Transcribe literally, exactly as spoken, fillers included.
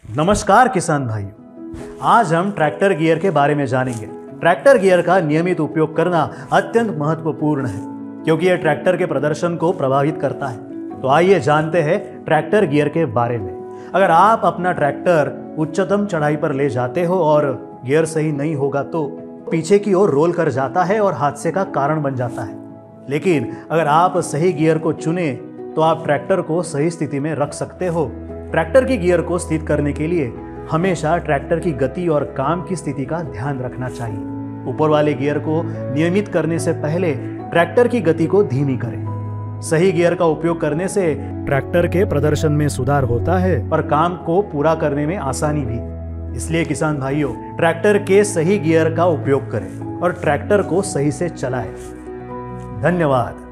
नमस्कार किसान भाइयों, आज हम ट्रैक्टर गियर के बारे में जानेंगे। ट्रैक्टर गियर का नियमित उपयोग करना अत्यंत महत्वपूर्ण है क्योंकि यह ट्रैक्टर के प्रदर्शन को प्रभावित करता है। तो आइए जानते हैं ट्रैक्टर गियर के बारे में। अगर आप अपना ट्रैक्टर उच्चतम चढ़ाई पर ले जाते हो और गियर सही नहीं होगा तो पीछे की ओर रोल कर जाता है और हादसे का कारण बन जाता है। लेकिन अगर आप सही गियर को चुने तो आप ट्रैक्टर को सही स्थिति में रख सकते हो। ट्रैक्टर की गियर को स्थित करने के लिए हमेशा ट्रैक्टर की गति और काम की स्थिति का ध्यान रखना चाहिए। ऊपर वाले गियर को नियमित करने से पहले ट्रैक्टर की गति को धीमी करें। सही गियर का उपयोग करने से ट्रैक्टर के प्रदर्शन में सुधार होता है और काम को पूरा करने में आसानी भी। इसलिए किसान भाइयों, ट्रैक्टर के सही गियर का उपयोग करें और ट्रैक्टर को सही से चलाएं। धन्यवाद।